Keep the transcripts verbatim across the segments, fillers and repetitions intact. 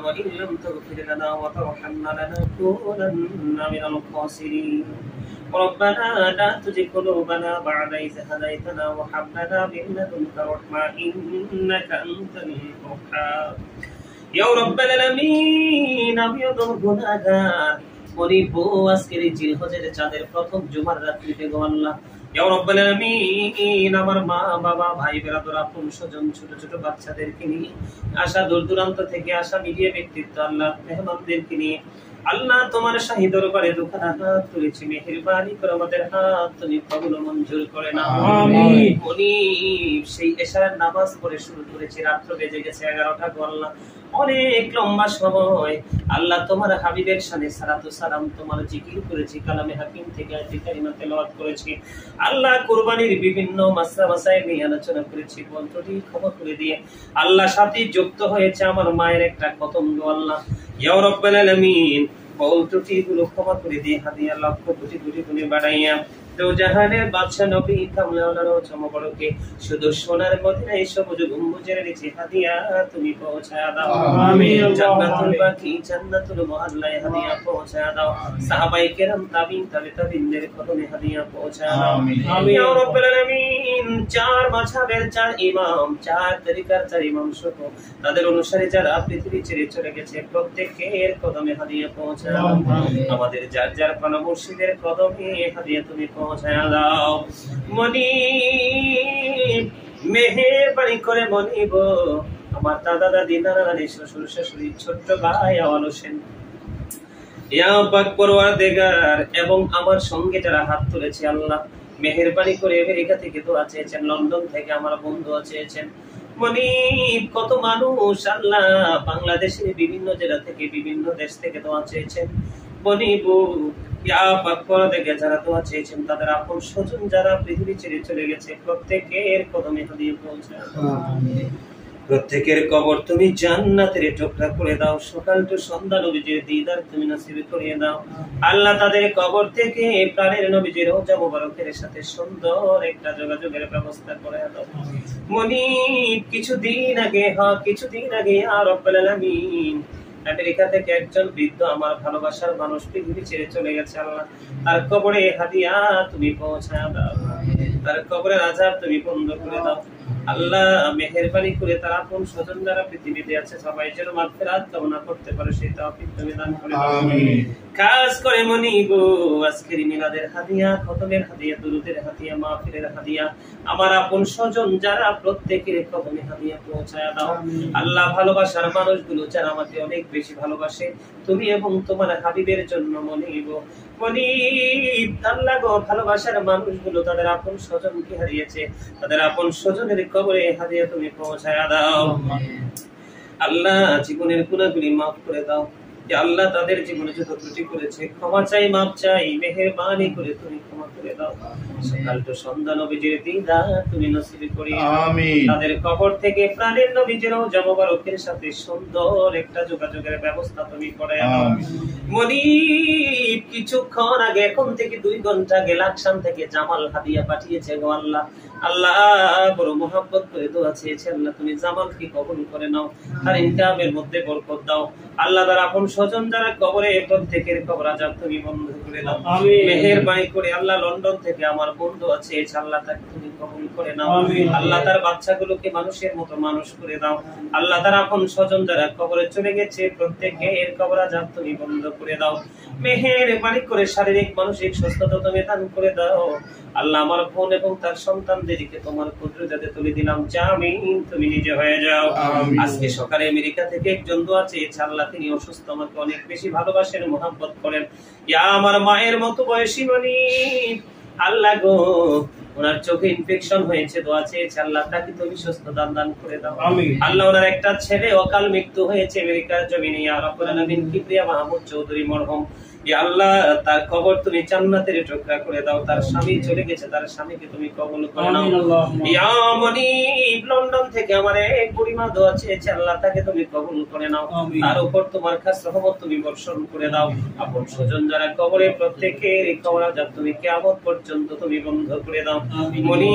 وإن لم تغفر لنا وترحمنا لنكونن من الخاسرين ربنا لا تزغ قلوبنا بعد إذ هديتنا وهب لنا من لدنك رحمة إنك أنت الوهاب يا رب العالمين আমি অদম গুনাহগার গরিব আজকের জিলহজের চাঁদের প্রথম জুমার রাত্রিতে গো আল্লাহ ইয়া রাব্বুল আলামিন আমার মা বাবা ভাই বেরাদর আপন স্বজন ছোট ছোট বাচ্চাদেরকে নিয়ে আশা দূর দূরান্ত থেকে আসা মিডিয়া ব্যক্তিত্ব আল্লাহ মেহমানদেরকে নিয়ে আল্লাহ তোমার শাহী দরবারে দুখানা হাত তুলেছি মেহেরবানি করে আমাদের হাত তুমি কবুল মঞ্জুর করে নাও আমিন মুনিব সেই এশার নামাজ পড়ে শুরু করেছি রাত বেজে গেছে এগারোটা গো আল্লাহ অনেক লম্বা সময় আল্লাহ তোমার হাবিবের শানে সালাতু সালাম তোমার জিকির করেছি কালামে হাকিম থেকে আয়াত কারিমা তেলাওয়াত করেছি আল্লাহ কুরবানির বিভিন্ন মাসলা মাসাইল নিয়ে আলোচনা করেছি বলতটি ক্ষমা করে দিয়ে আল্লাহ সাথে যুক্ত হয়েছে আমার মায়ের একটা খতম গো আল্লাহ ইয়া রাব্বুল আলামিন বলতটি গুলো ক্ষমা করে দিয়ে হাদিয়া লক্ষ কোটি কোটি গুণে বাড়াইয়া তো জাহানের বাদশা নবী কামলাওয়ালার চমবড়কে শুধু সোনার মদিনায় সবুজ গম্বুজের নিচে হাদিয়া তুমি পৌঁছায়া দাও আমিন জান্নাতুল বাকি জান্নাতুল মুআল্লায় হাদিয়া পৌঁছায়া দাও সাহাবায়ে কেরাম তাবিন তাবে তাবিনদের কদমে হাদিয়া পৌঁছায়া দাও আমিন ইয়া রাব্বুল আলামিন চার মাযহাবের চার ইমাম চার তরিকার চার ইমাম সহ তাদের অনুসারী যারা পৃথিবী ছেড়ে চলে গেছে প্রত্যেকের কদমে হাদিয়া পৌঁছায়া দাও আমাদের যার যার প্রাণ মুর্শিদের কদমে হাদিয়া তুমি পৌঁছায়া দাও মনিব মেহেরবানি করে মনিব আমার দাদা দাদি নানা নানি শ্বশুর শাশুড়ি ছোট্ট ভাই আওয়াল হোসেন ইয়া পাক পরওয়ারদিগার এবং আমার সঙ্গে যারা হাত তুলেছে আল্লাহ মেহেরবানি করে আমেরিকা থেকে দোয়া চেয়েছেন লন্ডন থেকে আমার বন্ধু চেয়েছেন মনিব কত মানুষ আল্লাহ বাংলাদেশের বিভিন্ন জেলা থেকে বিভিন্ন দেশ থেকে দোয়া চেয়েছেন মনিব ইয়া পাক পরওয়ারদিগার যারা দোয়া চেয়েছেন তাদের আপন স্বজন যারা পৃথিবী ছেড়ে চলে গেছে প্রত্যেকের কদমে হাদিয়া পৌঁছায় আমিন প্রত্যেকের কবর তুমি জান্নাতের টুকরা করে দাও সকাল টু সন্ধ্যা নবীজির দিদার তুমি নসিব করিয়ে দাও আল্লাহ তাদের কবর থেকে প্রাণের নবীজির রওজা মোবারকের সাথে সুন্দর একটা যোগাযোগের ব্যবস্থা করে দাও মনিব কিছুদিন আগে হ্যাঁ কিছুদিন আগে ইয়া রাব্বুল আলামিন আমেরিকা থেকে একজন বৃদ্ধ আমার ভালোবাসার মানুষ পৃথিবী ছেড়ে চলে গেছে আল্লাহ তার কবরে হাদিয়া তুমি পৌঁছায় দাও তার কবরের আযাব তুমি বন্ধ করে দাও আল্লাহ মেহেরবানি করে তার আপন স্বজন যারা পৃথিবীতে আছে সবাই যেন মাগফিরাত কামনা করতে পারে সেই তৌফিক তুমি দান করে দাও আমিন কাজ করে মনিব আজকের মিলাদের হাদিয়া খতমের হাদিয়া দুরুদের হাদিয়া মাহফিলের হাদিয়া আমার আপন স্বজন যারা প্রত্যেকের কদমে হাদিয়া পৌঁছায়া দাও আল্লাহ ভালোবাসার মানুষগুলো যারা আমাকে অনেক বেশি ভালোবাসে তুমি এবং তোমার হাবিবের জন্য মনিব মনিব আল্লাহ গো ভালোবাসার মানুষগুলো তাদের আপন স্বজনকে হারিয়েছে তাদের আপন স্বজনের কবরে হাদিয়া তুমি পৌঁছায়া দাও আল্লাহ জীবনের গুনাহগুলি মাফ করে দাও যে আল্লাহ তাদের জীবনে যত ত্রুটি করেছে ক্ষমা চাই মাফ চাই মেহেরবানি করে তুমি ক্ষমা করে দাও সকাল তো সন্ধ্যা নবীজির দিদার তুমি নসিব করিয়ে আমিন তাদের কবর থেকে প্রাণের নবীজির রওজা মোবারকের সাথে সুন্দর একটা যোগাযোগের ব্যবস্থা তুমি করে দাও মনিব কিছুক্ষণ আগে এখন থেকে দুই ঘন্টা আগে লাকসাম থেকে জামাল হাদিয়া পাঠিয়েছে গো আল্লাহ আল্লাহ বড় মহব্বত করে দোয়া চেয়েছে আল্লাহ তুমি জামালকে কবুল করে নাও আর ইনকামের মধ্যে বরকত দাও আল্লাহ তার আপন স্বজন যারা কবরে প্রত্যেকের কবর আযাব তুমি বন্ধ করে দাও আমিন মেহেরবানি করে আল্লাহ লন্ডন থেকে আমার বন্ধু আছে আল্লাহ তাকে তুমি কবুল করে নাও আমিন আল্লাহ তার বাচ্চাগুলোকে মানুষের মতো মানুষ করে দাও আল্লাহ তার আপন স্বজন যারা কবরে চলে গেছে প্রত্যেকের কবর আযাব তুমি বন্ধ করে দাও মেহেরবানি করে শারীরিক মানসিক সুস্থতা তুমি দান করে দাও আল্লাহ আমার বোন এবং তার সন্তানদেরকে তোমার কুদরতে তুলে দিলাম জামিন তুমি নিজে হয়ে যাও আজকে সকালে আমেরিকা থেকে একজন দোয়া চেয়েছে আল্লাহ তিনি অসুস্থ আমাকে অনেক বেশি ভালোবাসেন মহব্বত করেন ইয়া আমার মায়ের মতো বয়সী মনিব আল্লাহ গো ওনার চোখে ইনফেকশন হয়েছে দোয়া চেয়েছে আল্লাহ তাকে তুমি সুস্থতা দান করে দাও আমিন আল্লাহ ওনার একটা ছেলে অকাল মৃত্যু হয়েছে আমেরিকার জমিনে ইয়া রাব্বুল আলামিন কিবরিয়া মাহমুদ চৌধুরী মরহুম ইয়া আল্লাহ তার কবর তুমি জান্নাতের টুকরা করে দাও তার স্বামী চলে গেছে তার স্বামীকে তুমি কবুল করে নাও ইয়া মনিব লন্ডন থেকে আমার এক বুড়িমা দোয়া চেয়েছে আল্লাহ তাকে তুমি কবুল করে নাও তার উপর তোমার খাস রহমত তুমি বর্ষণ করে দাও আপন স্বজন যারা কবরে প্রত্যেকের কবর আযাব তুমি কিয়ামত পর্যন্ত তুমি বন্ধ করে দাও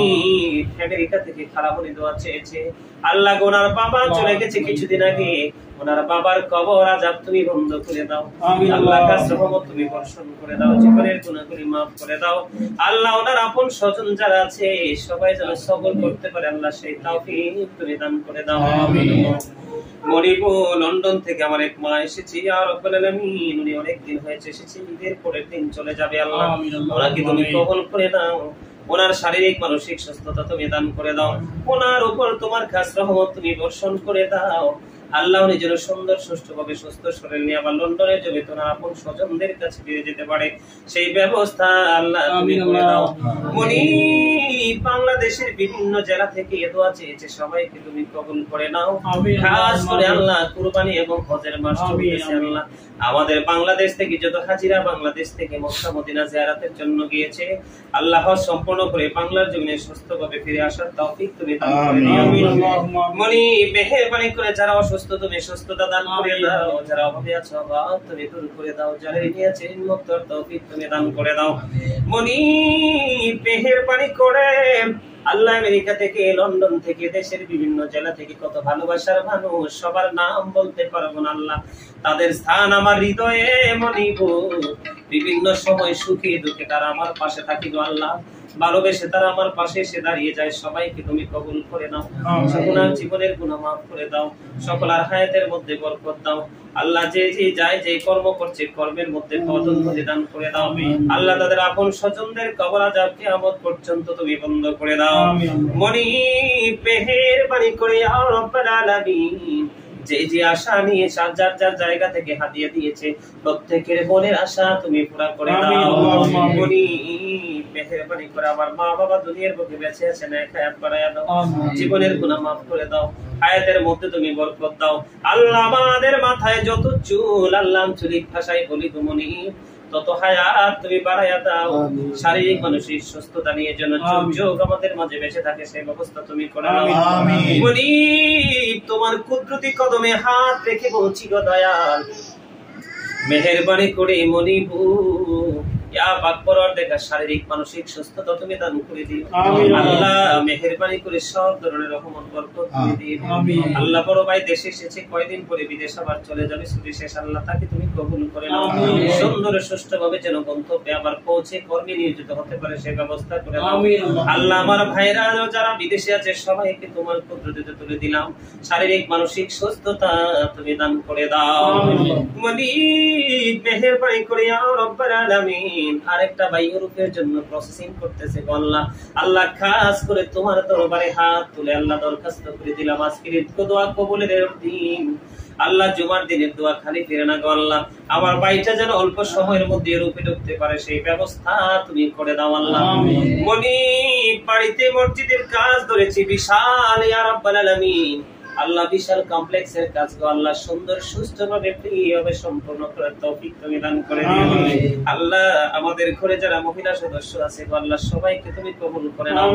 মনিব আমেরিকা থেকে খারাপ হয়ে দোয়া চেয়েছে আল্লাহ গোনার বাবা চলে গেছে কিছুদিন আগে ওনার বাবার কবর আযাব তুমি বন্ধ করে দাও আল্লাহ, কাছ রহমত তুমি বর্ষণ করে দাও, জীবনের গুনাহগুলি maaf করে দাও আল্লাহ। ওনার আপন স্বজন যারা আছে সবাই যেন সবর করতে পারে আল্লাহ, সেই তৌফিক তুমি দান করে দাও। আমিন। মরিবো লন্ডন থেকে আমার এক মা এসেছি, ইয়া রাব্বুল আলামিন, উনি অনেক দিন হয়েছে এসেছে, ঈদের পরের দিন চলে যাবে আল্লাহ, ওনাকে তুমি কবুল করে দাও, ওনার শারীরিক মানসিক সুস্থতা তুমি দান করে দাও, ওনার উপর তোমার খাস রহমত তুমি বর্ষণ করে দাও আল্লাহ। উনি যেন সুন্দর সুষ্ঠুভাবে সুস্থ শরীর নিয়ে আবার লন্ডনের জমি তোমার আপন স্বজনদের কাছে ফিরে যেতে পারে, সেই ব্যবস্থা আল্লাহ তুমি করে দাও। উনি বাংলাদেশের বিভিন্ন জেলা থেকে এ দোয়া চেয়েছে, সবাইকে তুমি কবুল করে নাও। খাস করে আল্লাহ কুরবানি এবং হজের মাস চলতেছে আল্লাহ, আমাদের বাংলাদেশ থেকে যত হাজিরা বাংলাদেশ থেকে মক্কা মদিনা জিয়ারতের জন্য গিয়েছে আল্লাহ, হজ সম্পূর্ণ করে বাংলার জমিনে সুস্থভাবে ফিরে আসার তৌফিক তুমি দান করে দিও। আমিন। মনি মেহেরবানি করে যারা অসুস্থ তুমি সুস্থতা দান করে দাও, যারা অভাবে আছে অভাব তুমি দূর করে দাও, যারা ঋণী আছে ঋণ মুক্তর তৌফিক তুমি দান করে দাও। মনি মেহেরবানি করে আল্লাহ আমেরিকা থেকে লন্ডন থেকে দেশের বিভিন্ন জেলা থেকে কত ভালোবাসার মানুষ, সবার নাম বলতে পারবো না আল্লাহ, তাদের স্থান আমার হৃদয়ে মনিব, বিভিন্ন সময় সুখে দুঃখে তারা আমার পাশে থাকিব আল্লাহ, ভালোবেসে তারা আমার পাশে এসে দাঁড়িয়ে যায়, সবাইকে তুমি কবুল করে নাও, সকলের জীবনের গুনাহ মাফ করে দাও, সকলের হায়াতের মধ্যে বরকত দাও আল্লাহ। যে যে যায় যে কর্ম করছে কর্মের মধ্যে পদোন্নতি দান করে দাও আল্লাহ, তাদের আপন স্বজনদের কবর আযাব কিয়ামত পর্যন্ত তুমি বন্ধ করে দাও। মনি মেহেরবানি করে ইয়া রাব্বাল আলামিন, যে যে আশা নিয়ে যার যার জায়গা থেকে হাদিয়া দিয়েছে প্রত্যেকের মনের আশা তুমি পুরা করে দাও। মনি মেহেরবানি করে আমার মা বাবা দুনিয়ার বুকে বেঁচে আছেন, এক হায়াত বাড়ায়া দাও, জীবনের গুনাহ মাফ করে দাও, হায়াতের মধ্যে তুমি বরকত দাও আল্লাহ। আমাদের মাথায় যত চুল আল্লাহ আঞ্চলিক ভাষায় বলি মনি তত হায়াত তুমি বাড়ায়া দাও, শারীরিক মানসিক সুস্থতা নিয়ে যেন যুগ যুগ আমাদের মাঝে বেঁচে থাকে সেই ব্যবস্থা তুমি করে দাও। মনি তোমার কুদরতি কদমে হাত রেখে বলছি গো দয়াল, মেহেরবানি করে মনিবু ইয়া পাক পরওয়ারদিগার শারীরিক মানসিক সুস্থতা তুমি দান করে দিও আল্লাহ, মেহেরবানি করে সব ধরনের রহমত বরকত তুমি দিও আল্লাহ। বড় ভাই দেশে এসেছে, কয়দিন পরে বিদেশ আবার চলে যাবে, ছুটি শেষ আল্লাহ তাকে তুমি কবুল করে নাও, সুন্দর সুষ্ঠুভাবে যেন গন্তব্যে আবার পৌঁছে কর্মে নিয়োজিত হতে পারে সেই ব্যবস্থা করে দাও আল্লাহ। আমার ভাইরা যারা বিদেশে আছে সবাইকে তোমার কুদরতে তুলে দিলাম, শারীরিক মানসিক সুস্থতা তুমি দান করে দাও। মনি মেহেরবানি করে ইয়া রাব্বাল আলামিন, আরেকটা ভাই ইউরোপের জন্য প্রসেসিং করতেছে আল্লাহ, আল্লাহ খাস করে তোমার দরবারে হাত তুলে আল্লাহ দরখাস্ত করে দিলাম, আজকের ঈদ দোয়া কবুলের দিন আল্লাহ, জুমার দিনের দোয়া খালি ফিরে না গো আল্লাহ, আমার ভাইটা যেন অল্প সময়ের মধ্যে ইউরোপে ঢুকতে পারে সেই ব্যবস্থা তুমি করে দাও আল্লাহ। মনি বাড়িতে মসজিদের কাজ ধরেছি বিশাল ইয়া রাব্বাল আলামিন আল্লাহ, বিশাল কমপ্লেক্সের কাজ গো আল্লাহ, সুন্দর সুষ্ঠুভাবে ফ্রিভাবে সম্পূর্ণ করার তৌফিক তুমি দান করে দিও আল্লাহ। আমাদের ঘরে যারা মহিলা সদস্য আছে গো আল্লাহ সবাইকে তুমি কবুল করে নাও,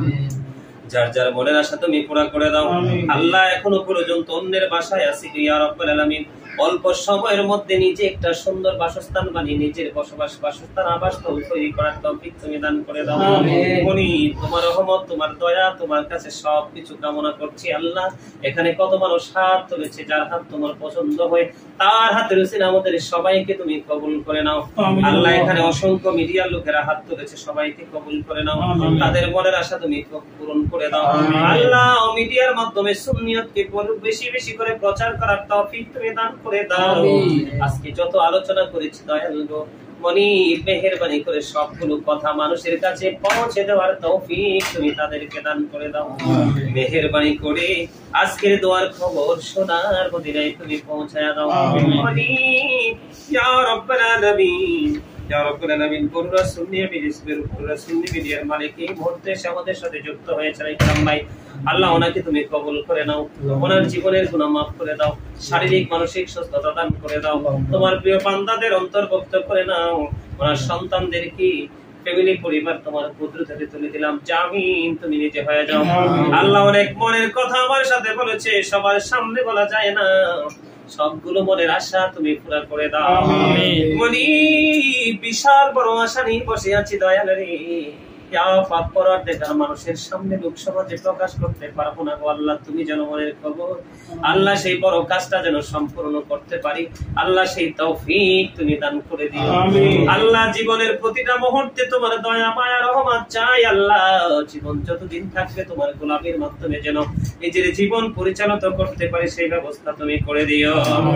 যার যার মনের আশা তুমি পুরা করে দাও আল্লাহ। এখনো পর্যন্ত অন্যের বাসায় আছি ইয়া রাব্বাল আলামিন, অল্প সময়ের মধ্যে নিজে একটা সুন্দর বাসস্থান বানিয়ে নিজের বসবাস বাসস্থান আবাসস্থল তৈরি করার তৌফিক তুমি দান করে দাও। মনি তোমার রহমত তোমার দয়া তোমার কাছে সবকিছু কামনা করছি আল্লাহ। এখানে কত মানুষ হাত তুলেছে, যার হাত তোমার পছন্দ হয় তার হাতে রয়েছে, আমাদের সবাইকে তুমি কবুল করে নাও আল্লাহ। এখানে অসংখ্য মিডিয়ার লোকেরা হাত তুলেছে, সবাইকে কবুল করে নাও, তাদের মনের আশা তুমি পূরণ করে দাও আল্লাহ। মিডিয়ার মাধ্যমে সুন্নিয়তকে বেশি বেশি করে প্রচার করার তৌফিক তুমি দান করে দাও। আজকে যত আলোচনা করেছি দয়াল গো মনি মেহেরবানি করে সবগুলো কথা মানুষের কাছে পৌঁছে দেওয়ার তৌফিক তুমি তাদেরকে দান করে দাও। মেহেরবানি করে আজকের দোয়ার খবর সোনার মদিনায় তুমি পৌঁছায়া দাও মনি ইয়া রাব্বাল আলামিন। ইয়া রাব্বাল আলামিন পুরো সুন্নি মিডিয়ার পুরো সুন্নি মিডিয়ার মালিক এই মুহূর্তে আমাদের সাথে যুক্ত হয়েছে ইকরাম ভাই আল্লাহ, ওনাকে তুমি কবুল করে নাও, ওনার জীবনের গুনাহ মাফ করে দাও, শারীরিক মানসিক সুস্থতা দান করে দাও, তোমার প্রিয় বান্দাদের অন্তর্ভুক্ত করে নাও, ওনার সন্তানদেরকে ফ্যামিলি পরিবার তোমার কুদরতে তুলে দিলাম, জামিন তুমি নিজে হয়ে যাও আল্লাহ। অনেক মনের কথা আমার সাথে বলেছে, সবার সামনে বলা যায় না, সবগুলো মনের আশা তুমি পুরা করে দাও মনি। বিশাল বড় আশা নিয়ে বসে আছি দয়াল রে, ইয়া পাক পরওয়ারদিগার মানুষের সামনে লোক সমাজে প্রকাশ করতে পারবো না গো আল্লাহ, তুমি যেন মনের খবর আল্লাহ সেই বড় কাজটা যেন সম্পূর্ণ করতে পারি আল্লাহ, সেই তৌফিক তুমি দান করে দিও আল্লাহ। জীবনের প্রতিটা মুহূর্তে তোমার দয়া মায়া রহমত চাই আল্লাহ, জীবন যতদিন থাকবে তোমার গোলামের মাধ্যমে যেন নিজের জীবন পরিচালিত করতে পারি সেই ব্যবস্থা তুমি করে দিও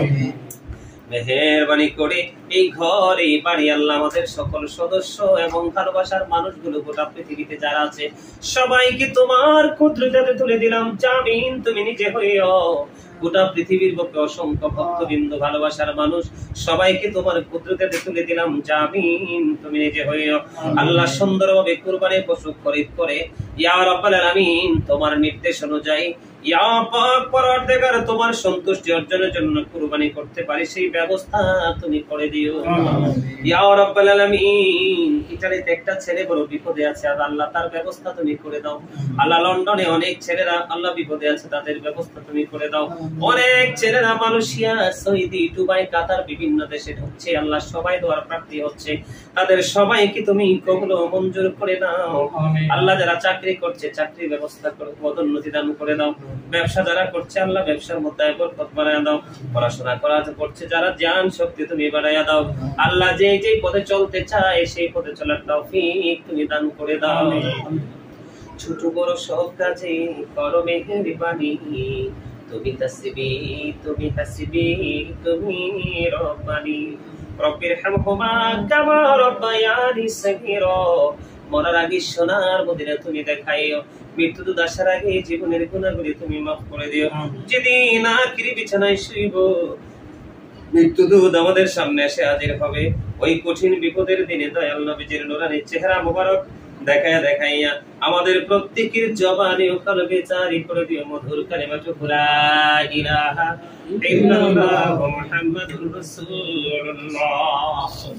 মেহেরবানি করে। এই ঘর এই বাড়ি আল্লাহ আমাদের সকল সদস্য এবং ভালোবাসার মানুষগুলো গোটা পৃথিবীতে যারা আছে সবাইকে তোমার কুদরতে তুলে দিলাম, জামিন তুমি নিজে হইও। গোটা পৃথিবীর বুকে অসংখ্য ভক্তবৃন্দ ভালোবাসার মানুষ সবাইকে তোমার কুদরতে তুলে দিলাম, জামিন তুমি নিজে হইও আল্লাহ। সুন্দরভাবে কুরবানির পশু খরিদ করে ইয়া রাব্বাল আলামিন তোমার নির্দেশ অনুযায়ী ইয়া পাক পরওয়ারদিগার তোমার সন্তুষ্টি অর্জনের জন্য কুরবানি করতে পারি সেই ব্যবস্থা তুমি করে দিও ইয়া রাব্বাল আলামিন। ইতালিতে একটা ছেলে বড় বিপদে আছে আর আল্লাহ তার ব্যবস্থা তুমি করে দাও আল্লাহ। লন্ডনে অনেক ছেলেরা আল্লাহ বিপদে আছে তাদের ব্যবস্থা তুমি করে দাও। অনেক ছেলেরা মালয়েশিয়া সৌদি দুবাই কাতার বিভিন্ন দেশে হচ্ছে আল্লাহ, সবাই দোয়ার প্রার্থী হচ্ছে, তাদের সবাইকে তুমি কবুল ও মঞ্জুর করে দাও আল্লাহ। যারা চাকরি করছে চাকরির ব্যবস্থা করে পদোন্নতি দান করে দাও, ব্যবসা যারা করছে আল্লাহ ব্যবসার মধ্যে বরকত বাড়ায়া দাও, পড়াশোনা করা করছে যারা জ্ঞান শক্তি তুমি বাড়ায়া দাও আল্লাহ। যে যে পথে চলতে চায় সেই পথে চলার তৌফিক তুমি দান করে দাও। ছোট বড় সব কাজে করো মেহেরবানি, তুমি তাসবি তুমি হাসবি তুমি রব্বানি রব্বির হামহুমা কামা রব্বায়ানি সগীরা। মরার আগে সোনার মদিনা তুমি দেখাইও, মৃত্যু দুধ আসার আগে জীবনের গুনাহগুলি তুমি মাফ করে দিও। যেদিন আখিরি বিছানায় শুইব মৃত্যু দুধ আমাদের সামনে এসে হাজির হবে, ওই কঠিন বিপদের দিনে দয়াল নবীজির নূরানী চেহারা মুবারক দেখাইয়া দেখাইয়া আমাদের প্রত্যেকের জবানে ও কলবে জারি করে দিও মধুর কালিমাতু লা ইলাহা ইল্লাল্লাহু মুহাম্মাদুর রাসূলুল্লাহ।